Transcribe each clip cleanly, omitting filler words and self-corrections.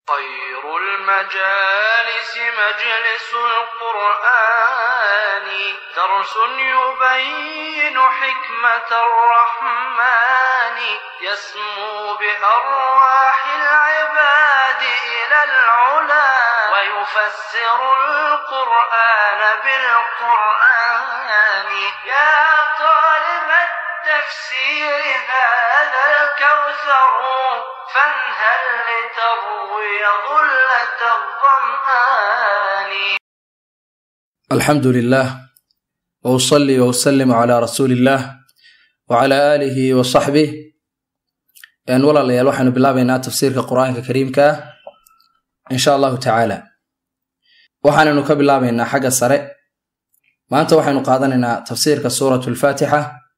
خير المجالس مجلس القرآن درس يبين حكمة الرحمن يسمو بأرواح العباد إلى العلا ويفسر القرآن بالقرآن يا طالب التفسير هذا الكوثر فانهل لتروي ظلة الظمآن. الحمد لله وأصلي وأسلم على رسول الله وعلى آله وصحبه. ولا ليال waxaanu bilaabaynaa tafsiirka quraanka kariimka insha Allah ta'ala. waxaanu ka bilaabaynaa xagga sare. maanta waxaanu qaadanaynaa tafsiirka suuratul Faatiha.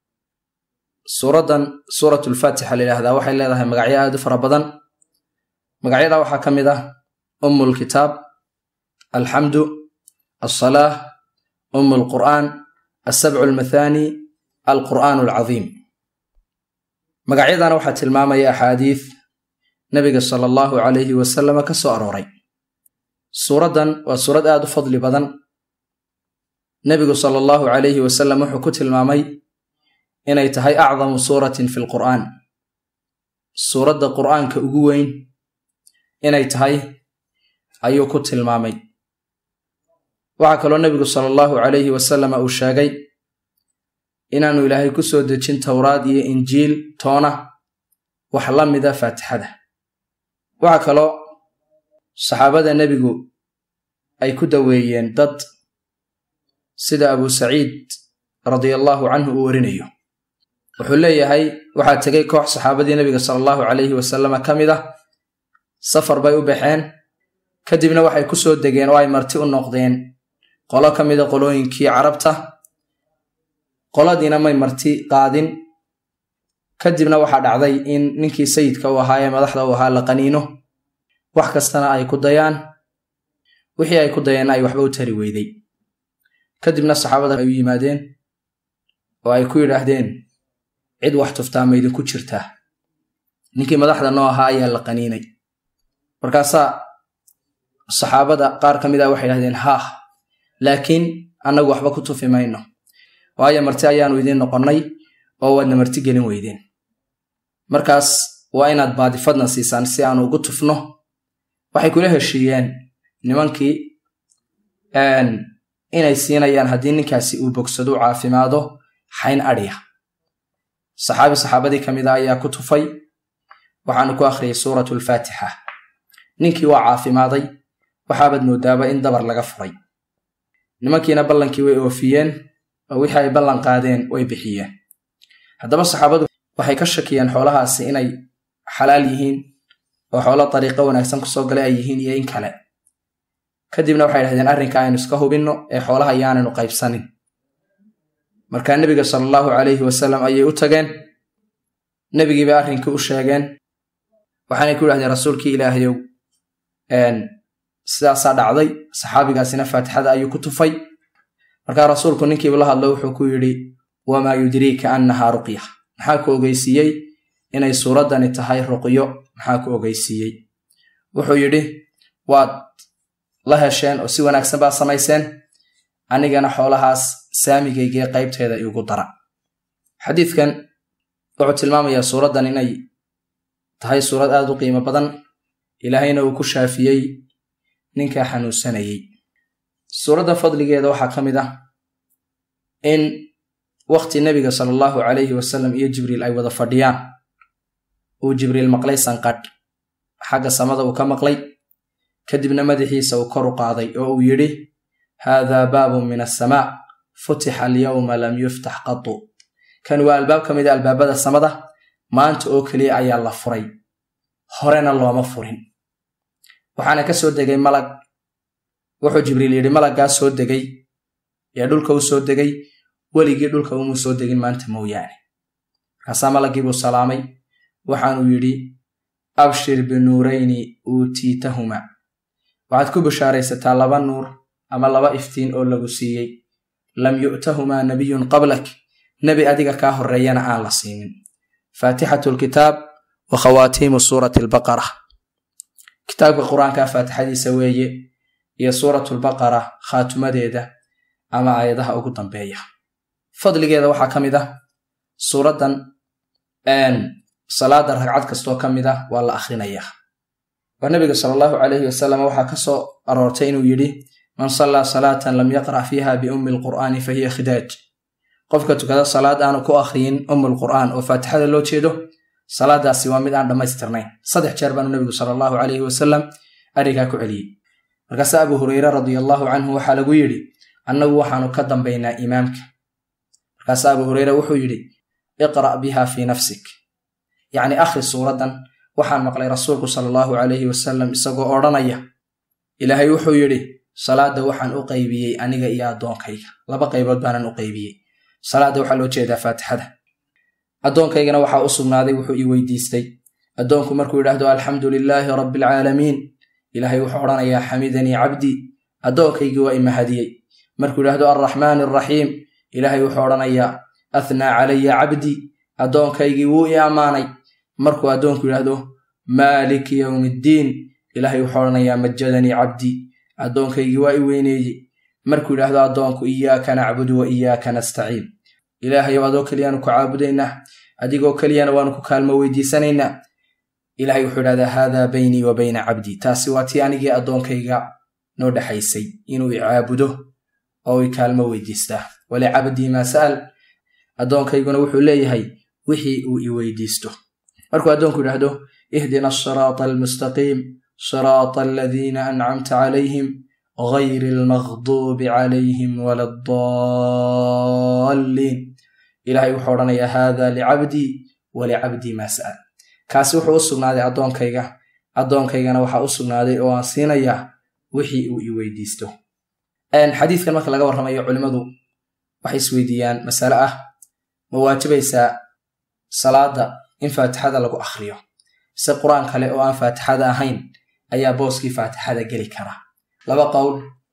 suuratul Faatiha leeyahay waxay leedahay magacyo aad u fara badan. magacyada waxaa kamid ah ummul kitaab, alhamdu, as-salaah, ummul qur'aan, as-sab'ul mathani, al-qur'aanul azim. magacyadana waxaa tilmaamaya axaadiis nabiga sallallahu alayhi wasallam ka soo arooray. suuradan waa suurad aad u fadli badan. nabigu sallallahu alayhi wasallam wuxuu ku tilmaamay inay tahay acdamu suuratin fil qur'aan. suuradda qur'aanka ugu weyn inay tahay ayuu ku tilmaamay. waxaa kaloo nabigu sallallahu alayhi wasallam uu sheegay inaanu ilaahay ku soo dejin towraad iyo injiil toona wax la mida faatixada. waxaa kaloo saxaabada nebigu ay ku daweeyeen dad sida abu saciid radiyallahu canhu uu warinayo. wuxuu leeyahay waxaa tegay koox saxaabadii nabiga sallallahu alayhi wasallam ka mid ah, safar bay u baxeen, kadibna waxay ku soo degeen oo ay marti u noqdeen qolo ka mid a qolooyinkii carabta. qoladiina may marti qaadin. kadibna waxaa dhacday in ninkii sayidka u ahaa ee madaxda u ahaa la qaniino, wax kastana ay ku dayaan, wixii ay ku dayeenna ay waxba u tari weyday. kadibna saxaabada ay u yimaadeen oo ay ku yidhaahdeen cid wax tuftaa ma idinku jirtaa? ninkii madaxda noo ahaa ayaa la qaniinay. markaasaa saxaabada qaar ka mid ah waxay yidhahdeen haa, laakiin annagu waxba ku tufi mayno, waayo marti ayaanu idiin noqonnay oo waadna marti gelin weydeen. markaas waa inaad baadifadna siisaan si aanu ugu tufno. waxay kula heshiiyeen nimankii inay siinayaan haddii ninkaasi uu bogsado u caafimaado xayn adhiya. saxaabadii ka mid ah ayaa ku tufay. waxaanu ku akhriyay suuratul Faatiha. ninkii waa caafimaaday, waxaabaad moodaaba in dabar laga furay. nimankiina ballankii way oofiyeen oo wixii ay ballan qaadeen way bixiyeen. haddaba saxaabadu waxay ka shakiyeen xoolahaasi inay xalaal yihiin oo xoolo dariiqo wanaagsan kusoo galay ay yihiin iyo in kale. kadibna waxay dhahdeen arrinka aynu iska hubinno ee xoolaha ayaanaynu qaybsanin. markaa nebiga sallallahu alayhi wasallam ayay u tageen. nebigii bay arrinkii u sheegeen. waxaanay ku yidhahdeen rasuulkii ilaahayow sidaasaa dhacday, saxaabigaasina faatixada ayuu ku tufay. markaa rasuulku ninkiibu la hadlo wuxuu ku yidhi wamaa yudriika annahaa ruqya, maxaa ku ogeysiiyey inay suuraddani tahay ruqyo? maxaa ku ogeysiiyey? wuxuu yidhi waad la hesheen oo si wanaagsan baad samayseen, anigana xoolahaas saamigaygee qaybteeda igu dara. xadiidkan wuxuu tilmaamayaa suuraddan inay tahay suurad aad u qiimo badan, ilaahayna uu ku shaafiyey ninkaa xanuunsanayey. suuradda fadligeeda waxaa ka mid ah in waqti nebiga sallallahu alayhi wasallam iyo jibriil ay wada fadhiyaan uu jibriil maqlay sanqadh xagga samada uu ka maqlay. kadibna madaxiisa uu kor u qaaday oo uu yidhi haadaa baabun min assamaa futixa alyawma lam yuftax qatu. kan waa albaab ka mid a albaabada samada, maanta oo keliya ayaa la furay, horena looma furin. waxaana ka soo degay malag. wuxuu jibriil yidhi malaggaa soo degay ee dhulka u soo degay, weligii dhulka umuu soo degin maanta mooyaane. markaasaa malaggii buu salaamay. waxaanuu yidhi abshir binuurayni uutiitahuma, waxaad ku bishaaraysataa 2 nuur ama 2 iftiin oo lagu siiyey. lam yu'tahumaa nabiyun qablak, nebi adiga kaa horreeyana aan la siinin. faatixatu lkitaab wa khawaatiimu suurati albaqara. kitaabka qur-aanka faatixadiisa weeye iyo suuratulbaqara khaatumadeeda ama aayadaha ugu dambeeya. fadligeeda waxaa ka mid ah suuraddan salaada ragcad kastoo ka mid ah waa la akhrinayaa. waa nabiga sala allahu calayhi wasalam waxaa ka soo aroortay inuu yidhi man sallaa salaatan lam yaqra' fiiha biummi alqur'aani fa hiya khidaaj. qofka tukada salaad aanu ku akhriyin ummulqur'aan oo faatixada loo jeedo, salaadaasi waa mid aan dhammaystirnayn. 3 jeer baanu nabigu sala allahu calayhi wasalam arrinkaa ku celiyey. markaase abu hurayre radiallahu canhu waxaa lagu yidhi annagu waxaanu ka dambaynaa imaamka. markaase abu hurayre wuxuu yidhi iqra' biha fii nafsik, yacni akhri suuraddan. waxaan maqlay rasuulku sala allahu calayhi wasalam isagoo odhanaya ilaahay wuxuu yidhi salaada waxaan u qaybiyey aniga iyo addoonkayga. 2 qaybood baanan u qaybiyey. salaada waxaa loo jeedaa faatixada. addoonkaygana waxaa u sugnaaday wuxuu ii weydiistay. addoonku markuu yidhaahdo alxamdu lilaahi rabbi alcaalamiin, ilaahay wuxuu odhanayaa xamidanii cabdii, addoonkaygii waa i mahadiyey. markuu yidhaahdo alraxmaan alraxiim, ilaahay wuxuu odhanayaa athnaa calaya cabdii, addoonkaygii wuu i ammaanay. markuu addoonku yidhaahdo maaliki yowmiddiin, ilaahay wuxuu odhanayaa majadanii cabdii, addoonkaygii waa i weyneeyey. markuu yidhaahdo addoonku iyaaka nacbudu wa iyaaka nastaciin, ilaahayow adoo keliyaanu ku caabudaynaa, adigoo keliyana waanu ku kaalmo weydiisanaynaa. ilaahay wuxuu idhahdaa haadaa baynii wa bayna cabdii, taasi waa tii anigii addoonkayga noo dhexaysay, inuu i caabudo oo i kaalmo weydiistaa. walicabdii maa sa'al, addoonkayguna wuxuu leeyahay wixii uu i weydiisto. markuu addoonku yidhaahdo ihdina asiraata almustaqiim siraata aladiina ancamta calayhim gayri almaqduubi calayhim wala addaalliin, ilaahay wuxuu odhanayaa haadaa licabdii walicabdii maa sa'al. kaasi wuxuu u sugnaaday addoonkayga, addoonkaygana waxaa u sugnaaday oo aan siinayaa wixii uu i weydiisto. xadiidkan marka laga warramayo culimmadu waxay isweydiiyaan masale ah ma waajibaysaa salaada in faatixada lagu akhriyo, se qur-aan kale oo aan faatixada ahayn ayaa booskii faatixada geli kara. 2 qowl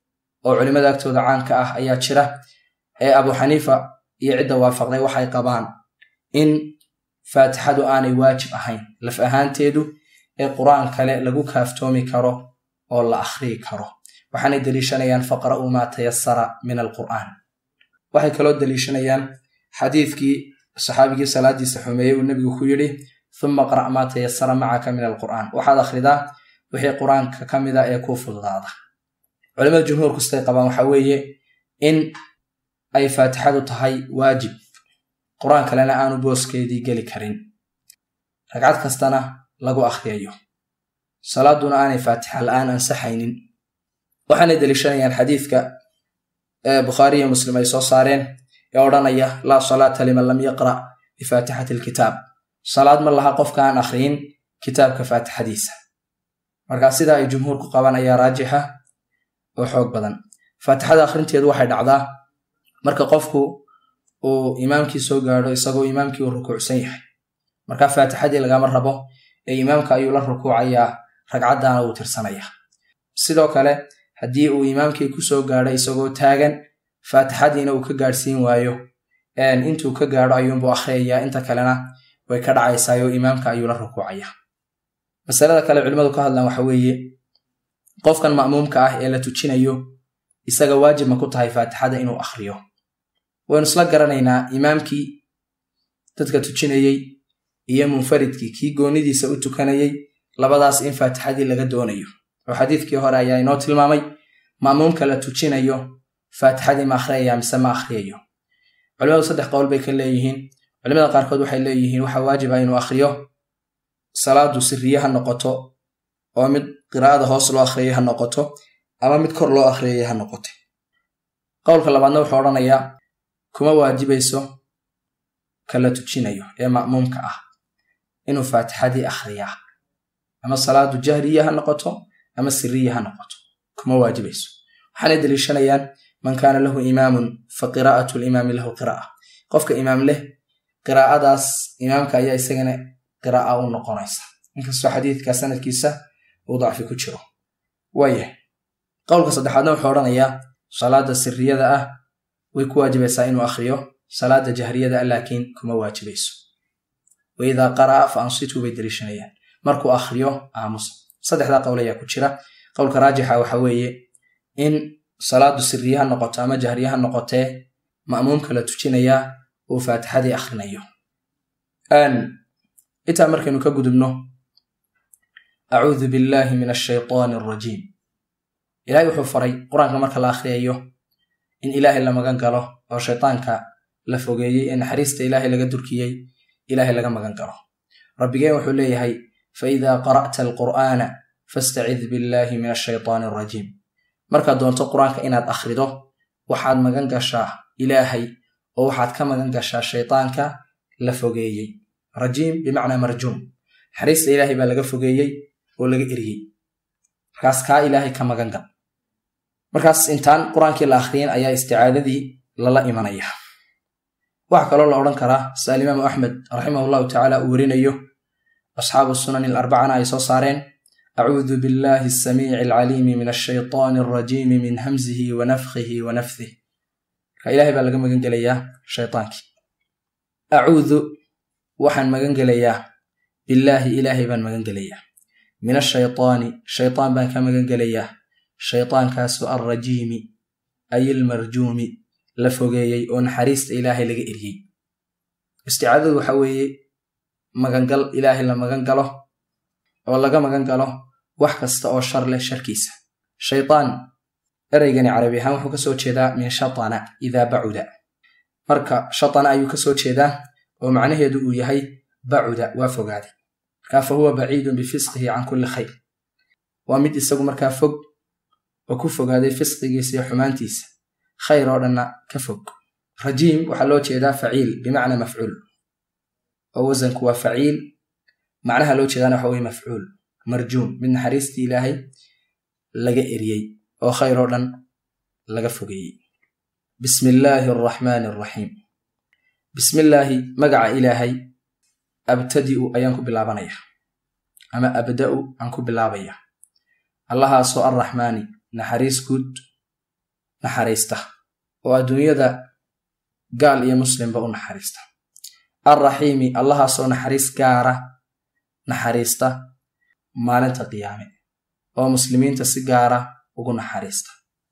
oo culimmada agtooda caanka ah ayaa jira. abu xaniifa iyo cidda waafaqday waxay qabaan in faatixadu aanay waajib ahayn laf ahaanteedu, ee qur-aan kale lagu kaaftoomi karo oo la akhriyi karo. waxaanay deliishanayaan faqra'uu maa tayasara min alqur'aan. waxay kaloo deliishanayaan xadiidkii saxaabigii salaadiisa xumeeyey uu nebigu ku yidhi uma qra' maa tayasara macaka min alqur'aan, waxaad akhridaa wixii qur-aanka ka mida ee kuu fududaada. culimada jumhuurku sitay qabaan waxaa weeye in ay faatixadu tahay waajib, qur-aan kalena aanu booskeedii geli karin, ragcad kastana lagu akhriyayo, salaaduna aanay faatixa la'aan ansaxaynin. waxaanay deliishanayaan xadiidka bukhaari iyo muslim ay soo saareen ee odhanaya laa salaata liman lam yaqra' bifaatixati alkitaab, salaad ma laha qofka aan akhriyin kitaabka faatixadiisa. markaa sidaa ay jumhuurku qabaan ayaa raajixa oo xoog badan. faatixada akhrinteedu waxay dhacdaa marka qofku uu imaamkii soo gaadho isagoo imaamkii uu rukuucsan yahay. markaa faatixadii lagama rabo ee imaamka ayuu la rukuucayaa, ragcaddaana wuu tirsanayaa. sidoo kale haddii uu imaamkii ku soo gaadho isagoo taagan, faatixadiina uu ka gaadhsiin waayo, intuu ka gaadho ayuunbuu akhriyayaa, inta kalena way ka dhacaysaayoo imaamka ayuu la rukuucayaa. masalada kale culimmadu ka hadlaan waxa weeye qofkan ma'muumka ah ee la tujinayo isaga waajib ma ku tahay faatixada inuu akhriyo. waynu isla garanaynaa imaamkii dadka tujinayey iyo munfaridkii kii goonidiisa u tukanayey, labadaas in faatixadii laga doonayo, oo xadiidkii hore ayaa inoo tilmaamay ma'muumka la tujinayo faatixadii ma akhriyaya mise ma akhriyayo. culimadu 3 qowl bay ka leeyihiin. culimada qaarkood waxay leeyihiin waxaa waajiba inuu akhriyo, salaadu sirriye ha noqoto oo mid qiraa'ada hoos loo akhriyay ha noqoto ama mid kor loo akhriyay ha noqote. qowlka labaadna wuxuu odhanayaa kuma waajibayso kala tujinayo ee ma'muumka ah inuu faatixadii akhriyaa, ama salaadu jahriye ha noqoto ama sirriye ha noqoto, kuma waajibayso. waxaanay deliishanayaan man kaana lahu imaamun fa qiraa'atu limaami lahu qiraa'a, qofka imaam leh qiraa'adaas imaamka ayaa isagana qiraa'a u noqonaysa, inkastoo xadiidka sanadkiisa uu dacfi ku jiro. waayahay qowlka saddexaadna wuxuu odhanayaa salaada sirriyada ah way ku waajibaysaa inuu akhriyo, salaada jahriyada ah laakiin kuma waajibayso. waidaa qara'a fa ansituu bay deliishanayaan, markuu akhriyo aamusa. saddexdaa qowl ayaa ku jira. qowlka raajixa waxa weeye in salaadu sirriyaha noqoto ama jahriyaha noqotee ma'muumka la tujinayaa uu faatixadii akhrinayo. intaa markaynu ka gudubno, acuudu billaahi min ashaytaani alrajiim. ilaahay wuxuu faray qur-aanka marka la akhriyayo in ilaahay la magan galo oo shaytaanka la fogeeyey ee naxariista ilaahay laga durkiyey ilaahay laga magan galo. rabbigeen wuxuu leeyahay faidaa qara'ta alqur'aana fastacid billaahi min ashaytaani alrajiim. markaad doonto qur-aanka inaad akhrido waxaad magan gashaa ilaahay oo waxaad ka magan gashaa shaytaanka la fogeeyey. rajiim bimacnaa marjuum, naxariista ilaahay baa laga fogeeyey oo laga eriyey, markaas kaa ilaahay ka magan gal. markaas intaan qur-aankii la akhriyin ayaa isticaadadii lala imanaya. waxaa kaloo la odhan karaa sida alimaamu axmed raximahullahu tacaala uu werinayo, asxaabu sunani alarbacana ay soo saareen, acuudu billaahi asamiici alcaliimi min ashaytaani alrajiimi min hamsihi wa nafkhihi wa nafthih. marka ilaahay baa laga magan gelayaa shaytaankii. acuudu waxaan magan gelayaa billaahi ilaahay baan magan gelayaa, min ashaytaani shaytaan baan ka magan gelayaa, shaytaankaasu alrajiimi ay ilmarjuumi la fogeeyey oo naxariista ilaahay laga eriyey. isticaadadu waxa weeye magangal ilaahay la magan galo oo laga magan galo wax kasta oo shar leh sharkiisa. shaytaan ereygani carabi ahaan wuxuu ka soo jeedaa min shatana idaa bacuda. marka shatana ayuu ka soo jeedaa oo macnaheedu uu yahay bacuda waa fogaaday. markaa fa huwa baciidun bifisqihi can kulli khayr, waa mid isagu markaa fog oo ku fogaaday fisqigiisa iyo xumaantiisa, khayr oo dhanna ka fog. rajiim waxaa loo jeedaa faciil bimacnaa mafcuul, oo wasanku waa faciil, macnaha loo jeedaana waxa weye mafcuul. marjuum mid naxariistii ilaahay laga eriyey oo khayr oo dhan laga fogeeyey. bismi illaahi araxmaani araxiim. bismi illaahi magaca ilaahay, abtadi'u ayaan ku bilaabanaya ama abda'u aan ku bilaabaya, allahaasoo arraxmaani naxariis guud naxariista oo adduunyada gaal iyo muslimba u naxariista, arraxiimi allahaasoo naxariis gaara naxariista maalinta qiyaame oo muslimiinta si gaara ugu naxariista.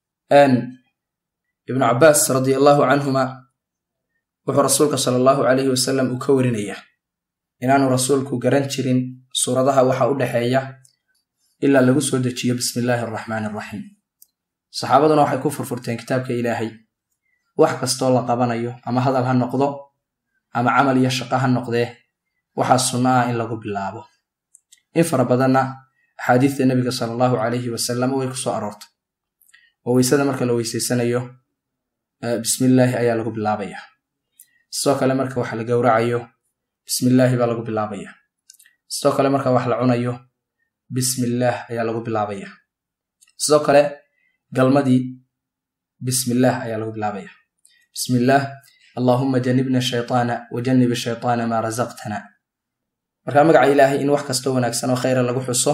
ibnu cabbaas radia allaahu canhuma wuxuu rasuulka sala allahu calayhi wasalam uu ka warinaya inaanu rasuulku garan jirin suuradaha waxa u dhexeeya ilaa lagu soo dejiyo bismi illaahi araxmaani araxiim. saxaabaduna waxay ku furfurteen kitaabka ilaahay, wax kastoo la qabanayo ama hadal ha noqdo ama camal iyo shaqo ha noqdee waxaa sunno ah in lagu bilaabo. in fara badanna axaadiista nebiga sala allahu calayhi wasalam way ku soo aroortay oo weysada marka la weysaysanayo bismillaahi ayaa lagu bilaabaya. sidoo kale marka wax la gowracayo bismillaahi baa lagu bilaabaya. sidoo kale marka wax la cunayo bismillaah ayaa lagu bilaabaya. sidoo kale galmadii bismillaah ayaa lagu bilaabaya. bismillaah allaahumma janibna shaytaana wa janib shaytaana maa rasaqtana. markaa magaca ilaahay in wax kastoo wanaagsan oo khayra lagu xuso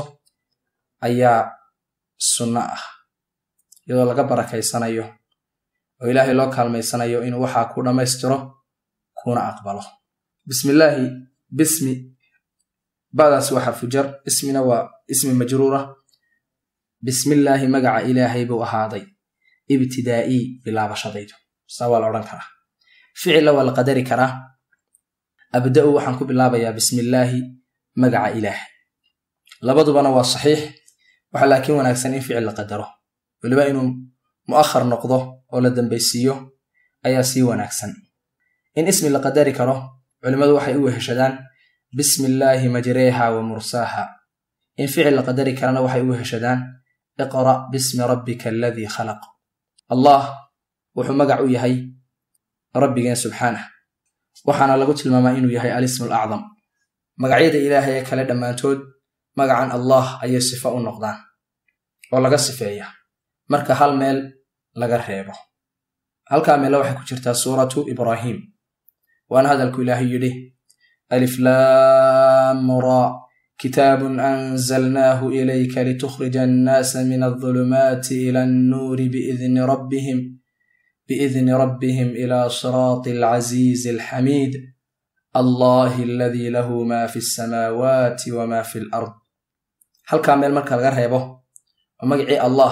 ayaa sunno ah, iyadoo laga barakaysanayo oo ilaahay loo kaalmaysanayo inuu waxaa ku dhammaystiro kuna aqbalo. bismillaahi, bismi ba'daas waa xarfu jar, ismina waa ismi majruura. bismillaahi magaca ilaahay buu ahaaday, ibtidaa'ii bilaabashadaydu, saa waa la odhan karaa. ficilla waa la qadari karaa, abda'u waxaan ku bilaabayaa bismillaahi magaca ilaahay. labadubana waa saxiix, waxaa laakiin wanaagsan in ficil la qadaro, weliba inuu mu'akhar noqdo oo la dambaysiiyo ayaa sii wanaagsan. in ismi la qadari karo culimmadu waxay u weheshadaan bismillaahi majreeha wa mursaaha. in ficil la qadari karana waxay u weheshadaan iqra' bismi rabbika aladii khalaq. allah wuxuu magac u yahay rabbigeen subxaanah, waxaana lagu tilmaamaa inuu yahay alismu alacdam. magacyada ilaahay ee kale dhammaantood magacan allah ayay sifo u noqdaan oo laga sifeeya marka hal meel laga reebo. halkaa meele waxay ku jirtaa suuratu ibraahim, waana hadalku ilaahay yidhi alif laam ra kitaabun anzalnaahu ilayka litukhrija annaasa min adulumaati ila annuuri biidni rabbihim ila siraati alcaziizi alxamiid allahi aladii lahu ma fi alsamaawaati wama fi alard. halkaa meel marka laga reebo oo magacii allah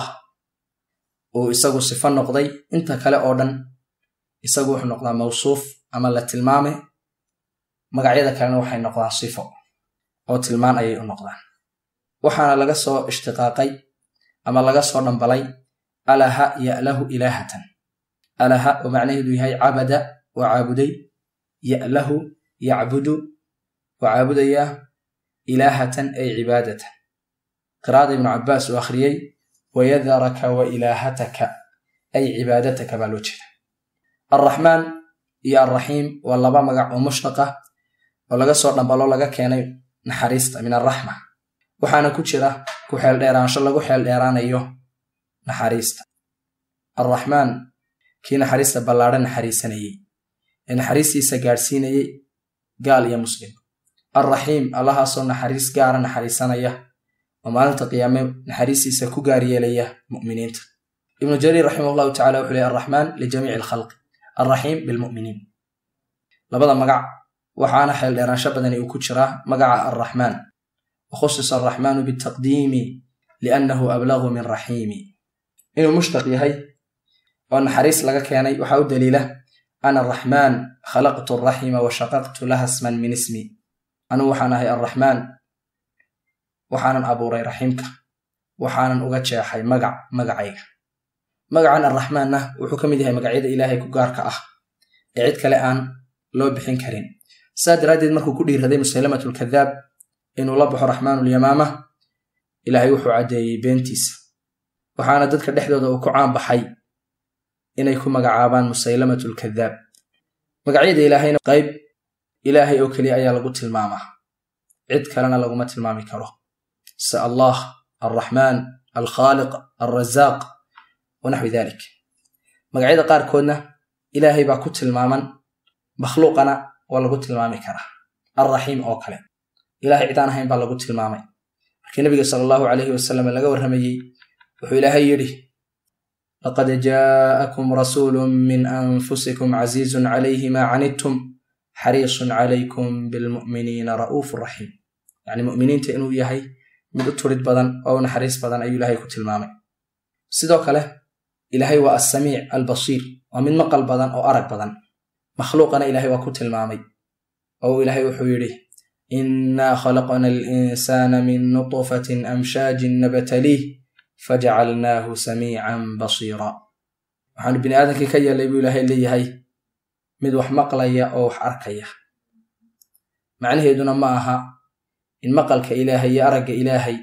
uu isagu sifo noqday, inta kale oo dhan isagu wuxuu noqdaa mawsuuf ama la tilmaame, magacyada kalena waxay noqdaan sifo oo tilmaan ayay u noqdaan. waxaana laga soo ishtiqaaqay ama laga soo dhambalay alaha ya'lahu ilaahatan. alaha oo macnaheedu yahay cabada waa caabuday, ya'lahu yacbudu waa caabudayaa, ilaahatan ay cibaadatan. qiraa'ada ibnu cabbaas uu akhriyey wayadaraka wa ilaahataka ay cibaadataka baa loo jeeda. alraxmaan iyo alraxiim waa laba magac oo mushtaqa oo laga soo dhambalo laga keenay naxariista min alraxma, waxaana ku jira ku xeeldheeraansho lagu xeeldheeraanayo naxariista. alraxmaan kii naxariista ballaadhan naxariisanayey ee naxariistiisa gaadhsiinayey gaal iyo muslim. alraxiim allahaasoo naxariis gaara naxariisanaya oo maalinta qiyaame naxariistiisa ku gaar yeelaya mu'miniinta. ibnu jariir raximahullahu tacala wuxuu leeyahy alraxmaan lijamiici alkhalqi, alraxiim bilmu'miniin. labada magac waxaana xeeldheeraansho badani uu ku jiraa magaca alraxmaan, wakhusisa alraxmaanu bitaqdiimi liannahu ablagu min raxiimi. inuu mushtaq yahay oo naxariis laga keenay waxaa u daliila ana araxmaan khalaqtu alraxima wa shaqaqtu laha isman min ismi. anugu waxaan ahay alraxmaan, waxaanan abuuray raxiimka, waxaanan uga jeexay magacayga. magacan alraxmaanna wuxuu ka mid yahay magacyada ilaahay ku gaarka ah ee cid kale aan loo bixin karin. saa daraaddeed markuu ku dhiiraday musaylamatu lkadaab inuu la baxo raxmaanulyamaama, ilaahay wuxuu caddeeyey beentiisa, waxaana dadka dhexdooda uu ku caan baxay inay ku magacaabaan musaylamatu lkadaab. magacyada ilaahayna qayb ilaahay oo keliya ayaa lagu tilmaamaa, cid kalena laguma tilmaami karo, se allah, alraxmaan, alkhaaliq, alrazaaq wanaxwi dalik. magacyada qaarkoodna ilaahay baa ku tilmaaman, makhluuqana waa lagu tilmaami karaa. alraxiim oo kale ilahay cid aan ahayn baa lagu tilmaamay. markii nabiga sala allahu calayhi wasalam laga warramayey wuxuu ilaahay yidhi laqad jaa'akum rasuulu min anfusikum casiizun calayhi maa canidtum xariisun calaykum bilmu'miniina ra'uufu raxiim. yacni mu'miniinta inuu yahay mid u turid badan oo u naxariis badan ayuu ilaahay ku tilmaamay. sidoo kale ilaahay waa assamiic albasiir, waa mid maqal badan oo arag badan. makhluuqana ilaahay waa ku tilmaamay oo ilaahay wuxuu yidhi innaa khalaqna alinsaana min nutfatin amshaajin nabtaliih fajacalnaahu samiican basiira. waxaanu bini aadamkii ka yeelay buu ilaahay leeyahay mid wax maqlaya oo wax arkaya. macnaheeduna ma aha in maqalka ilaahay iyo aragga ilaahay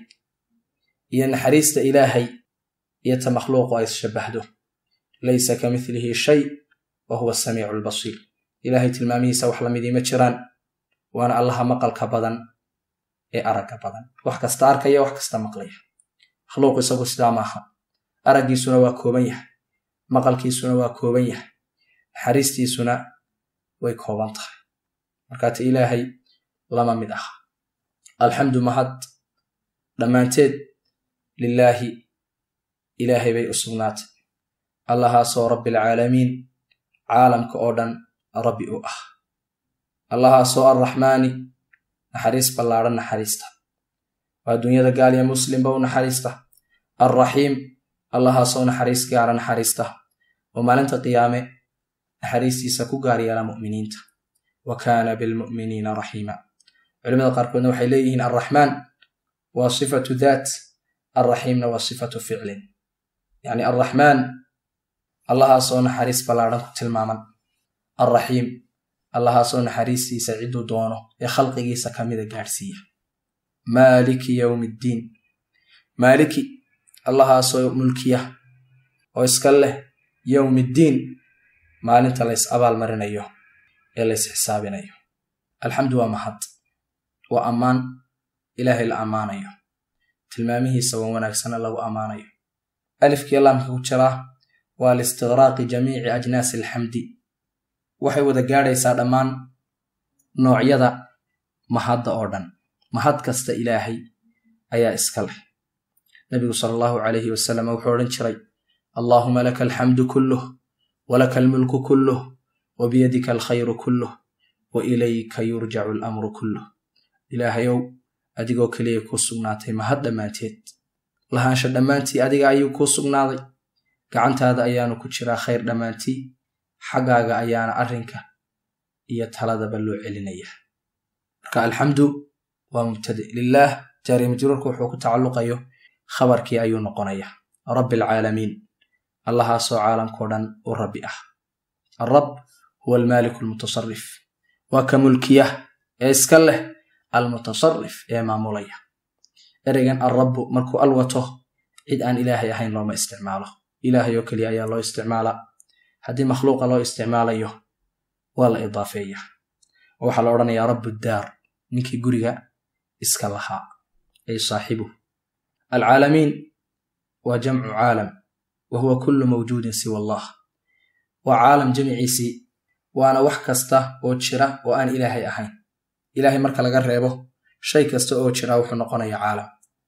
iyo naxariista ilaahay iyo ta makhluuqu ay isshabbahdo. laysa ka milihi shay wa huwa asamiicu albasiir. ilaahay tilmaamihiisa wax lamidii ma jiraan, waana allaha maqalka badan ee aragga badan, wax kasta arkaya, wax kasta maqlaya. makhluuqu isagu sidaa maaha, araggiisuna waa kooban yahay, maqalkiisuna waa kooban yahay, naxariistiisuna way kooban tahay. markaata ilaahay lama mid aha. alxamdu mahad dhammaanteed lilaahi ilaahay bay u sugnaatay, allahaasoo rabbialcaalamiin caalamka oo dhan rabbi u ah, allahaasoo arraxmaani naxariis ballaadhan naxariista, waa adduunyada gaal iyo muslimba u naxariista. alraxiim allahaasoo naxariis gaara naxariista oo maalinta qiyaame naxariistiisa ku gaar yeela mu'miniinta. wa kaana bilmu'miniina raxiima. culimada qaarkoodna waxay leeyihiin alraxmaan waa sifatu daat, alraxiimna waa sifatu ficlin. yacni alraxmaan allahaasoo naxariis ballaadhan ku tilmaaman, alraxiim allahaasoo naxariistiisa cidduu doono ee khalqigiisa ka mida gaadhsiiya. maaliki yowmi ddiin. maaliki allahaasoo mulkiya oo iska leh yowmiddiin, maalinta lays abaal marinayo ee lays xisaabinayo. alxamdu waa mahad, waa ammaan ilaahay la ammaanayo, tilmaamihiisa waa wanaagsana lagu ammaanayo. alifkii laamka ku jiraa waa liistiqraaqi jamiici ajnaasi alxamdi. waxay wada gaadhaysaa dhammaan noocyada mahadda oo dhan. mahad kasta ilaahay ayaa iska leh. nabigu sala allahu calayhi wasalam wuxuu odhan jiray allaahuma laka alxamdu kulluh walaka almulku kulluh wa biyadika alkhayru kulluh wa ilayka yurjacu alamru kulluh. ilaahayow adigoo keliya kuu sugnaatay mahad dhammaanteed lahaansha dhammaantii adiga ayuu kuu sugnaaday gacantaada ayaanu ku jiraa khayr dhammaantii xaggaaga ayaana arrinka iyo taladaba loo celinaya marka alxamdu waa mubtadi lilaah jaari majruurka wuxuu ku tacalluqayo khabarkii ayuu noqonaya rabbi alcaalamiin allahaasoo caalamkao dhan u rabbi ah alrab huwa almaaliku almutasarif waa ka mulkiya ee iska leh almutasarif ee maamulaya ereygan alrabbu markuu alwato cid aan ilaahay ahayn looma isticmaalo ilaahay oo keliya ayaa loo isticmaalaa haddii makhluuqa loo isticmaalayo waa la idaafeeya waxaa la odhanayaa rabbu daar ninkii guriga iska lahaa ay saaxibuhu alcaalamiin waa jamcu caalam wa huwa kullu mawjuudin siwa allah waa caalam jamiciisii waana wax kasta oo jira oo aan ilaahay ahayn ilaahay marka laga reebo shay kasta oo jira wuxuu noqonayaa caalam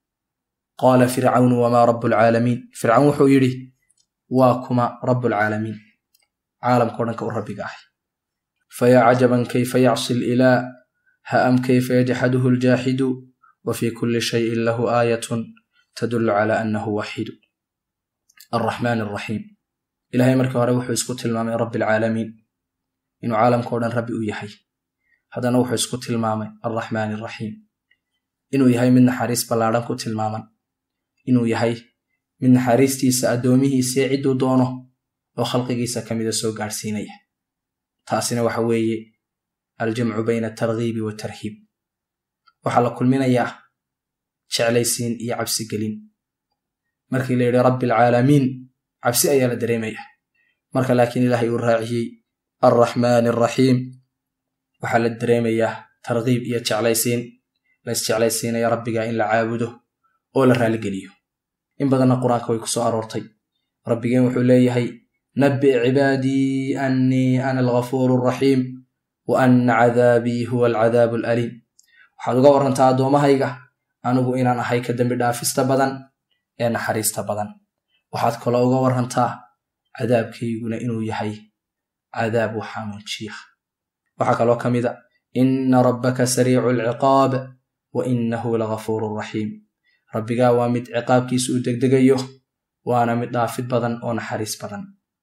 qaala fircawnu wamaa rabu alcaalamiin fircawn wuxuu yidhi waa kuma rabu alcaalamiin caalamkao dhanka u rabbiga ahay fayaa cajaban kayfa yacsi lilaah ha'am kayfa yajxaduhu aljaaxidu wa fii kulli shayin lahu aayatun tadullu calaa annahu waxidu alraxmaan alraxiim ilaahay markii hore wuxuu isku tilmaamay rabbi alcaalamiin inuu caalamkao dhan rabbi u yahay haddana wuxuu isku tilmaamay alraxmaan alraxiim inuu yahay mid naxariis ballaadhan ku tilmaaman inuu yahay mid naxariistiisa addoomihiisii cidduu doono oo khalqigiisa ka mida soo gaadhsiinaya taasina waxa weeye aljamcu bayna atarghiibi waatarhiib waxaa la kulminayaa jeclaysiin iyo cabsigelin markii la yidhi rabbi alcaalamiin cabsi ayaa la dareemaya marka laakiin ilaahay uu raaciyey alraxmaan alraxiim waxaa la dareemayaa targhiib iyo jeclaysiin la isjeclaysiinaya rabbiga in la caabudo oo la raaligeliyo in badanna qur-aanka way ku soo aroortay rabbigeen wuxuu leeyahay nabbi cibaadii annii ana alghafuuru alraxiim wa anna cadaabii huwa alcadaabu alaliim waxaad uga warrantaa addoommahayga anigu inaan ahay ka dembi dhaafista badan ee naxariista badan waxaad kaloo uga warrantaa cadaabkayguna inuu yahay cadaab waxaamunjiya waxaa kaloo ka mida inna rabbaka sariicu alciqaab wa innahu laghafuuru raxiim rabbigaa waa mid ciqaabkiisa u degdegayo waana mid dhaafid badan oo naxariis badan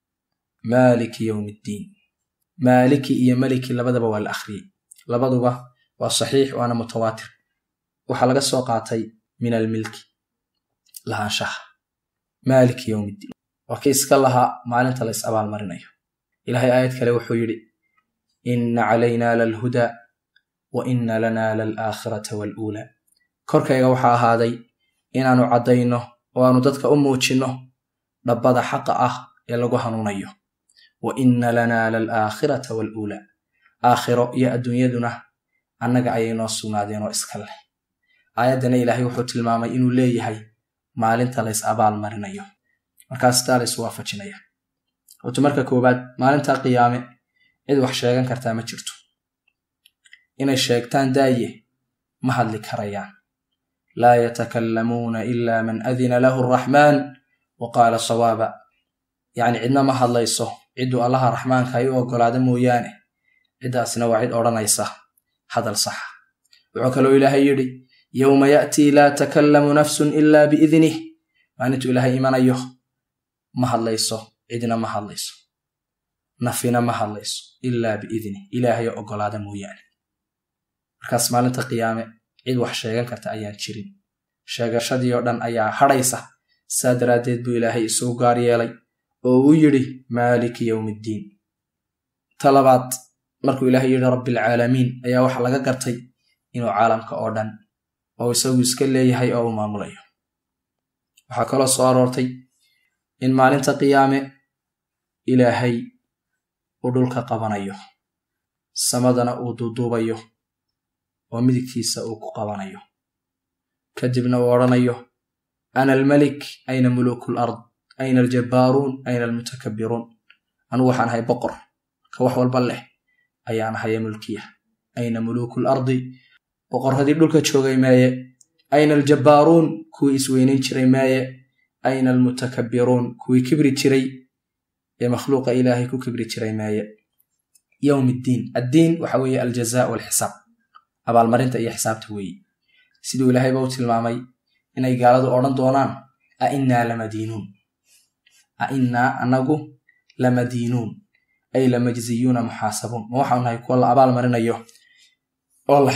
maaliki yowmiddiin maaliki iyo maliki labadaba waa la akhriyey labaduba waa saxiix waana mutawaatir waxaa laga soo qaatay min almilki lahaanshaha maaliki yowmiddiin waa kii iska lahaa maalinta la is abaalmarinayo ilaahay aayad kale wuxuu yidhi inna calaynaa lalhudaa wa inna lanaa lalaakhirata waaluulaa korkayga waxaa ahaaday inaannu caddayno oo aanu dadka u muujinno dhabbada xaqa ah ee lagu hanuunayo wa inna lanaa lalaakhirata waaluulaa aakhiro iyo adduunyaduna annaga ayay noo sugnaadeen oo iska leh aayaddana ilaahay wuxuu tilmaamay inuu leeyahay maalinta lays abaal marinayo markaas taa la isu waafajinaya horta marka koowaad maalinta qiyaame cid wax sheegan kartaa ma jirto inay sheegtaan daaye ma hadli karayaan laa yatakallamuuna ilaa man adina lahu araxmaan wa qaala sawaaba yacni cidna ma hadlayso cidduu allaha raxmaanka ay u oggolaada mooyaane ciddaasna waa cid odhanaysa hadal saxa wuxuu kaloo ilaahay yidhi yowma ya'tii laa takallamu nafsun ilaa biidnih maalintuu ilaahay imanayo ma hadlayso cidna ma hadlayso nafina ma hadlayso ilaa biidnih ilaahay oo oggolaada mooyaane markaas maalinta qiyaame cid wax sheegan karta ayaan jirin sheegashadii oo dhan ayaa hadhaysa saa daraaddeed buu ilaahay isugu gaar yeelay oo uu yidhi maaliki yowmiddiin ta labaad markuu ilaahay yidhi rabbialcaalamiin ayaa waxa laga gartay inuu caalamka oo dhan oo isagu iska leeyahay oo uu maamulayo waxaa kaloo soo aroortay in maalinta qiyaame ilaahay uu dhulka qabanayo samadana uu duuduubayo oo midigtiisa uu ku qabanayo kadibna uu odhanayo ana almalik ayna muluuku alard ayna aljabbaaruun ayna almutakabbiruun anugu waxaan ahay boqor ka wax walba leh ayaan ahaya mulkiya ayna muluuku alardi boqorradii dhulka joogay meeye ayna aljabbaaruun kuwii isweynayn jiray meeye ayna almutakabbiruun kuwii kibri jiray ee makhluuqa ilaahay ku kibri jiray meeye yowm iddiin addiin waxa weeye aljazaa walxisaab abaalmarinta iyo xisaabta weeye siduu ilaahayba u tilmaamay inay gaaladu odhan doonaan ainnaa lamadiinuun ainnaa anagu lamadiinuun ay lamajziyuuna muxaasabuun ma waxaanu nahay kuwa la abaal marinayo oo la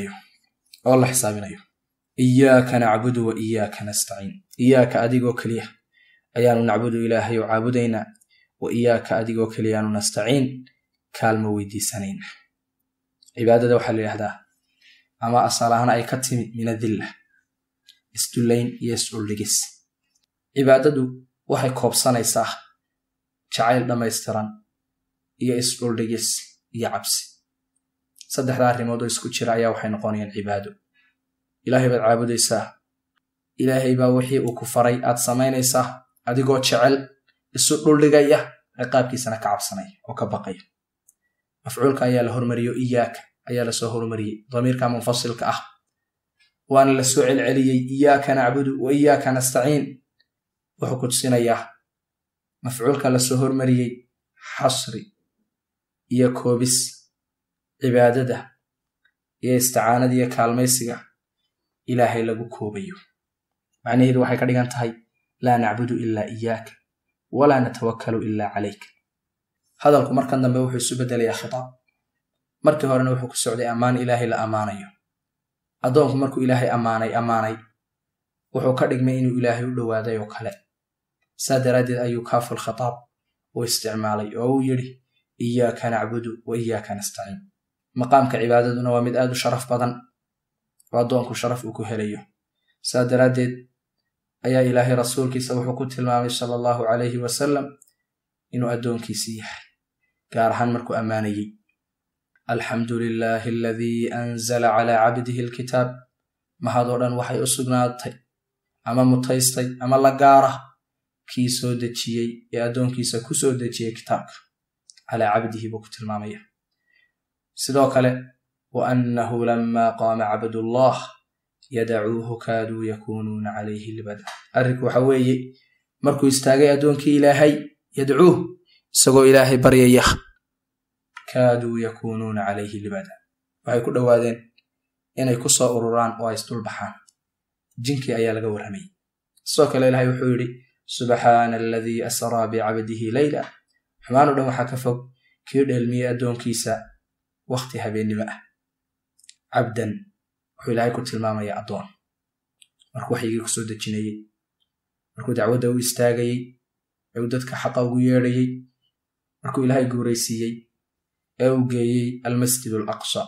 xisaabinayo iyaaka nacbudu wa iyaaka nastaciin iyaaka adigoo keliya ayaanu nacbudu ilaahay oo caabudaynaa wa iyaaka adigoo keliyaanu nastaciin kaalmo weydiisanayna cibaadada waxaa la yidhahdaa ama asal ahaan ay ka timid min adilla isdullayn iyo isdhuldhigis cibaadadu waxay koobsanaysaa jacayl dhammaystiran iyo isdhuldhigis iyo cabsi saddexda arrimood oo isku jira ayaa waxay noqonayaan cibaado ilaahay baad caabudaysaa ilaahay baa wixii uu ku faray aad samaynaysaa adigoo jecel isu dhuldhigaya ciqaabkiisana ka cabsanaya oo ka baqaya mafcuulka ayaa la hormariyo iyaaka ayaa lasoo hormariyey damiirka munfasilka ah waana la soo celceliyey iyaaka nacbudu wa iyaaka nastaciin wuxuu ku tusinayaa mafcuulka lasoo hormariyey xasri iyo koobis cibaadada iyo isticaanada iyo kaalmaysiga ilaahay lagu koobayo macnaheedu waxay ka dhigan tahay laa nacbudu ilaa iyaaka walaa natawakkalu ilaa calayk hadalku markan dambe wuxuu isu beddelayaa khitaab markii horena wuxuu ku socday ammaan ilaahay la ammaanayo addoonku markuu ilaahay ammaanay wuxuu ka dhigmay inuu ilaahay u dhowaaday oo kale saa daraaddeed ayuu kaaful khitaab u isticmaalay oo uu yidhi iyaaka nacbudu wa iyaaka nastaciin maqaamka cibaadaduna waa mid aad u sharaf badan oo addoonku sharaf uu ku helayo saa daraaddeed ayaa ilaahay rasuulkiisa wuxuu ku tilmaamay sala allahu calayhi wasalam inuu addoonkiisii yahay gaar ahaan markuu ammaanayey alxamdu lilaahi aladii anzala calaa cabdihi alkitaab mahadoo dhan waxay u sugnaatay ama mutaystay ama la gaara kii soo dejiyey ee addoonkiisa ku soo dejiyey kitaabka calaa cabdihi buu ku tilmaamaya sidoo kale wa annahu lammaa qaama cabdullah yadacuuhu kaaduu yakuunuuna calayhi libada arrinku waxa weeye markuu istaagay addoonkii ilaahay yadcuuh isagoo ilaahay baryaya kaaduu yakuunuuna calayhi libada waxay ku dhowaadeen inay ku soo ururaan oo ay isdulbaxaan jinkii ayaa laga warramayay sidoo kale ilaahay wuxuu yidhi subxaana aladii asraa bicabdihi leyla xumaanoo dhan waxaa ka fog kii dheelmiyey addoonkiisa wakhti habeennimo ah cabdan wuxuu ilaahay ku tilmaamayaa addoon markuu waxyigii kusoo dejinayey markuu dacwadda u istaagayey ee uu dadka xaqa ugu yeedhayey markuu ilaahay guuraysiiyey ee uu geeyey almasjid alaqsa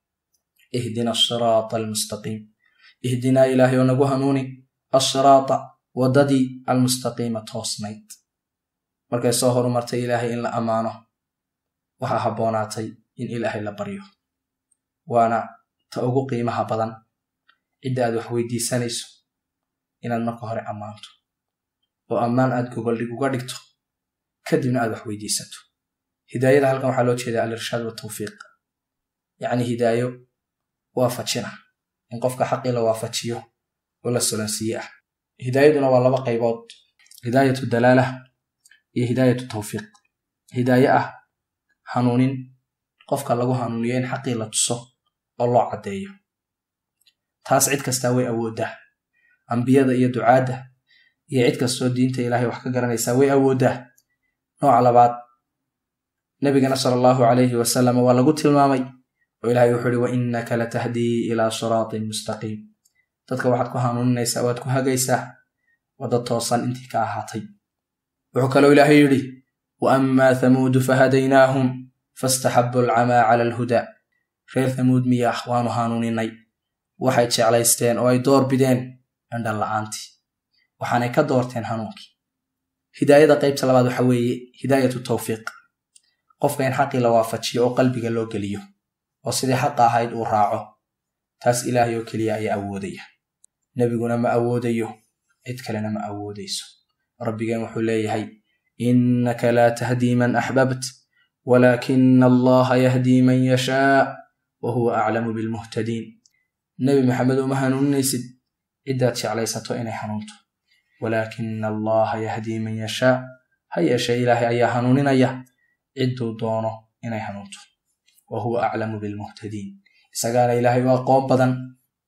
ihdina asiraata almustaqiim ihdinaa ilaahay oo nagu hanuuni asiraata waddadii almustaqiima toosnayd markay soo horumartay ilaahay in la ammaano waxaa habboonaatay in ilaahay la baryo waana ta ugu qiimaha badan cidda aad wax weydiisanayso inaad marka hore ammaanto oo ammaan aad gogoldhig uga dhigto kadibna aad wax weydiisato hidaayada halkan waxaa loo jeedaa alirshaad watawfiiq yacni hidaayo waafajina in qofka xaqii la waafajiyo oo la solansiiye ah hidaayaduna waa laba qaybood hidaayatu dalaala iyo hidaayatu tawfiiq hidaaye ah hanuunin qofka lagu hanuuniyo in xaqii la tuso oo loo caddeeyo taas cid kastaa way awooddaa ambiyada iyo ducaadda iyo cid kastoo diinta ilaahay wax ka garanaysaa way awooddaa nooca labaad nebigana sala allahu calayhi wasalam waa lagu tilmaamay oo ilaahay wuxuu ihi wa innaka latahdii ilaa siraatin mustaqiim dadka waxaad ku hanuuninaysaa waad ku hagaysaa wadda toosan intii ka ahaatay wuxuu kaloo ilaahay yidhi wa ammaa thamuudu fahadaynaahum fastaxabu alcamaa cala alhudaa reer thamuud miyaah waanu hanuuninay waxay jeclaysteen oo ay door bideen indhan la'aantii waxaanay ka doorteen hanuunkii hidaayada qaybta labaad waxa weeye hidaayatu tawfiiq qofka in xaqii la waafajiyo oo qalbiga loo geliyo oo sidii xaqa ahayd uu raaco taas ilaahay oo keliya ayaa awoodaya nebiguna ma awoodayo cid kalena ma awoodayso rabbigeen wuxuu leeyahay innaka laa tahdii man axbabt walaakina allaha yahdii man yashaa wa huwa aclamu bilmuhtadiin nebi maxamed uma hanuuninaysid ciddaad jeclaysato inay hanuunto walaakina allaha yahdii man yashaa ha yeeshee ilaahay ayaa hanuuninaya cidduu doono inay hanuunto wa huwa aclamu bilmuhtadiin isagaana ilaahay u aqoon badan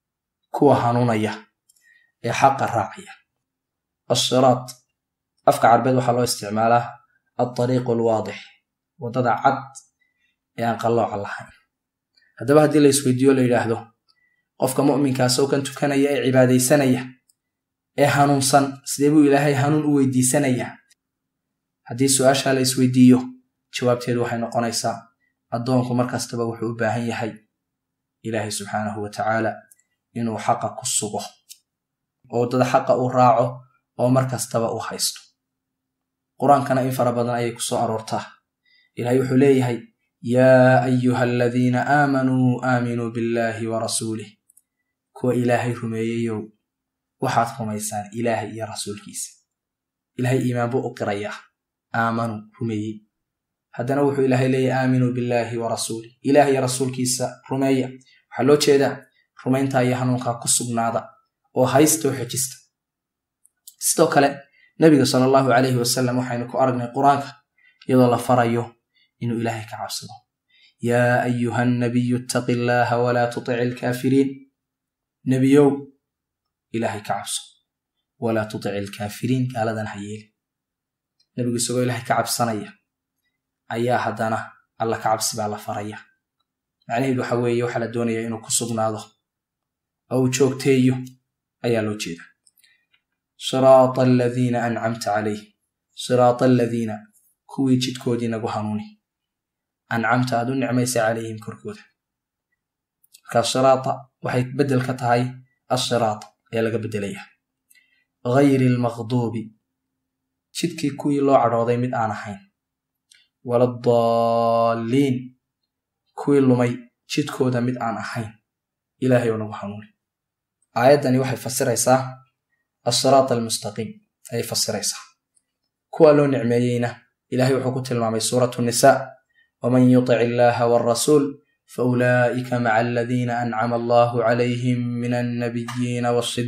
kuwa hanuunaya ee xaqa raacaya. الصراط afka carbeed waxaa loo isticmaalaa الطريق الواضح wadada cad ee aan qallooca lahayn. haddaba haddii la isweydiiyo la yidhaahdo qofka mu'minkaas oo kan tukanaya ee cibaadaysanaya ee hanuunsan sidee buu ilaahay hanuun u weydiisanayaa? haddii su-aashaa la isweydiiyo jawaabteedu waxay noqonaysaa addoonku markastaba wuxuu u baahan yahay ilaahay subxaanahu wa tacaala inuu xaqa ku sugo oo waddada xaqa uu raaco oo markastaba uu haysto. qur-aankana in fara badan ayay ku soo aroortaa. ilaahay wuxuu leeyahay yaa ayuha aladiina aamanuu aaminuu billaahi wa rasuulih, kuwa ilaahay rumeeyeyow waxaad rumaysaan ilaahay iyo rasuulkiisa. ilaahay iimaan buu u qirayaa, aamanuu rumeeyey. haddana wuxuu ilaahay leeyahay aaminuu billaahi wa rasuulih, ilaah iyo rasuulkiisa rumeeya. waxaa loo jeedaa rumayntaa iyo hanuunkaa ku sugnaada oo haysta oo xejista. sidoo kale nabiga sala allahu calayhi wasalam waxaynu ku aragnay qur-aanka iyadoo la farayo inuu ilaahay ka cabsado. yaa ayuha nabiyu ittaqi illaaha walaa tutic ilkaafiriin, nebiyow ilaahay ka cabso, walaa tutic ilkaafiriin, gaaladan ha yeeli. nebigu isagoo ilaahay ka cabsanaya ayaa haddana alla ka cabsi baa la faraya. macnaheedu waxa weeye waxaa la doonayaa inuu ku sugnaado oo uu joogteeyo ayaa loo jeeda. siraata aladiina ancamta calayh, siraata aladiina kuwii jidkoodii nagu hanuuni, ancamta aad u nicmaysay calayhim korkooda. markaa siraata waxay beddel ka tahay assiraata ayaa laga beddelaya. gayri almaqduubi, jidkii kuwii loo cadhooday mid aan ahayn, waladaalliin, kuwii lumay jidkooda mid aan ahayn, ilaahay oo nagu hanuuni. aayaddani waxay fasiraysaa الصراط المستقيم أي فسريسا. كوا لو نعميينا إلهي وحكو تلمامي سورة النساء ومن يطع الله والرسول فأولئك مع الذين أنعم الله عليهم من النبيين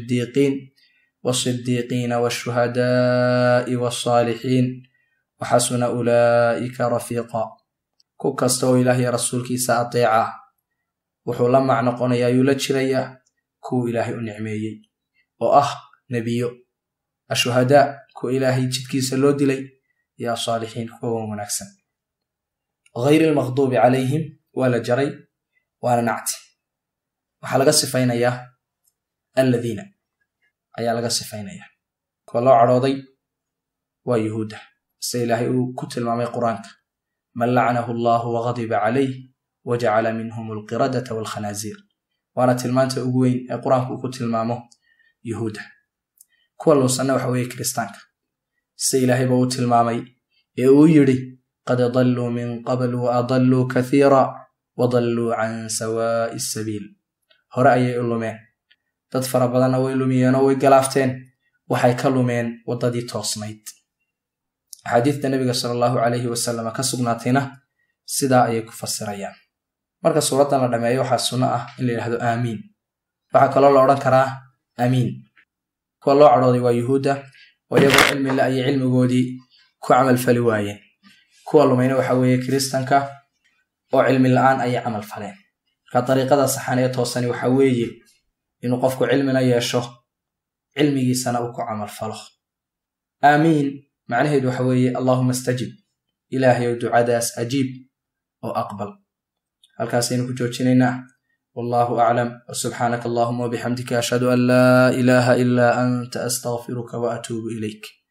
والصديقين والشهداء والصالحين وحسن أولئك رفيقا. كوكستو إلهي رسولك سأطيعا وحولا معنى قنيا يولجريا كو إلهي نعميي nebiyo, ashuhadaa kuwa ilaahay jidkiisa loo dilay, yaa saalixiin kuwa wanaagsan. gayri almaqduubi calayhim waa la jaray waana nacti. waxaa laga sifaynayaa alladiina ayaa laga sifaynayaa. kuwa loo cadhooday waa yuhuudda sida ilaahay uu ku tilmaamay qur-aanka man lacanahu allahu wagadiba calayh wajacala minhum alqiradata waalkhanaasiir. waana tilmaanta ugu weyn ee qur-aanku uu ku tilmaamo yuhuudda. kuwa luusanna waxa weeye kiristaanka sida ilaahayba uu tilmaamay ee uu yidhi qad dalluu min qabl waadalluu kathiira wadalluu can sawaa'i sabiil. hore ayay u lumeen, dad fara badanna way lumiyeen oo way galaafteen, waxay ka lumeen waddadii toosnayd. axaadiidta nebiga sala allahu calayhi wasallam ka sugnaatayna sidaa ayay ku fasirayaan. marka suuraddan la dhammeeyo waxaa sunno ah in la yidhahdo aamiin. waxaa kaloo la odhan karaa amiin. kuwa loo cadhooday waa yuhuudda oo iyagoo cilmi la ayay cilmigoodii ku camal fali waayeen. kuwa lumayna waxa weeye kiristanka oo cilmi la-aan ayay camal faleen. marka dariiqada saxan ee toosani waxa weeye inuu qofku cilmina yeesho, cilmigiisana uu ku camal falo. aamiin macnaheedu waxa weeye allaahuma astajib, ilaahay oo ducadaas ajiib oo aqbal. halkaasaynu ku joojinaynaa. والله أعلم وسبحانك اللهم وبحمدك أشهد أن لا إله إلا أنت أستغفرك وأتوب إليك.